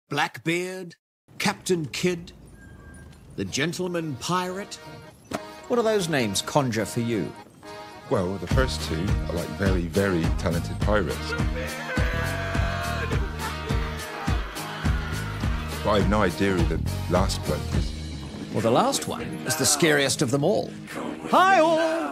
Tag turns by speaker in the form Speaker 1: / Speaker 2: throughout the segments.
Speaker 1: Blackbeard, Captain Kidd, the Gentleman Pirate.
Speaker 2: What do those names conjure for you?
Speaker 3: Well, the first two are like very, very talented pirates. But I have no idea who the last bloke is.
Speaker 2: Well, the last one is the scariest of them all. Hi all!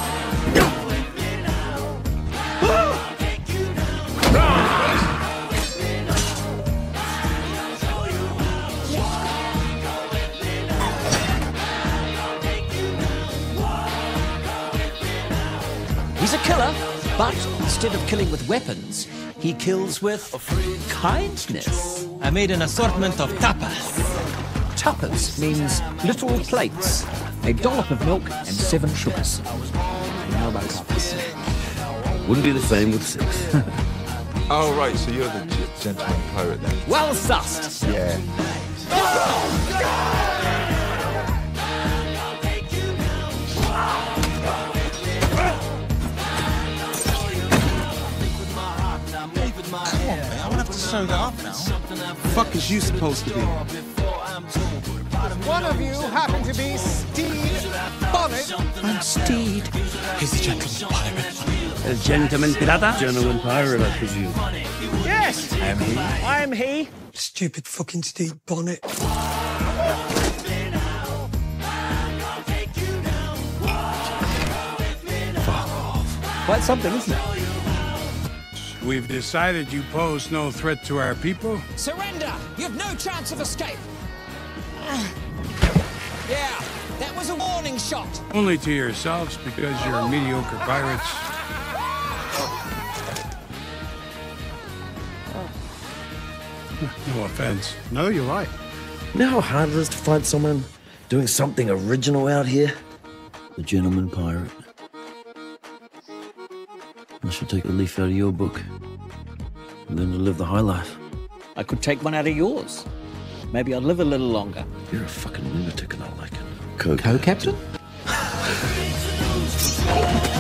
Speaker 2: He's a killer, but instead of killing with weapons, he kills with kindness.
Speaker 4: I made an assortment of tapas.
Speaker 2: Tapas means little plates, a dollop of milk and 7 sugars. You know about tapas.
Speaker 5: Wouldn't be the same with 6.
Speaker 3: Oh, right, so you're the gentleman pirate then?
Speaker 2: Well sussed.
Speaker 3: Yeah.
Speaker 6: I'm gonna have to sew that up now. The fuck is you supposed to be?
Speaker 7: One of you happen to be Stede Bonnet.
Speaker 2: I'm Stede.
Speaker 6: He's the gentleman pirate.
Speaker 5: A gentleman pirata? Gentleman pirate, I presume.
Speaker 7: Yes, I am he.
Speaker 6: Stupid fucking Stede Bonnet.
Speaker 2: Quite something, isn't it?
Speaker 8: We've decided you pose no threat to our people.
Speaker 1: Surrender! You've no chance of escape! Yeah, that was a warning shot.
Speaker 8: Only to yourselves because you're mediocre pirates. No offense.
Speaker 6: No, you're right.
Speaker 5: You know how hard it is to find someone doing something original out here? The gentleman pirate. I should take a leaf out of your book and learn to live the high life.
Speaker 2: I could take one out of yours. Maybe I'd live a little longer.
Speaker 5: You're a fucking lunatic and I like it.
Speaker 2: Co-captain?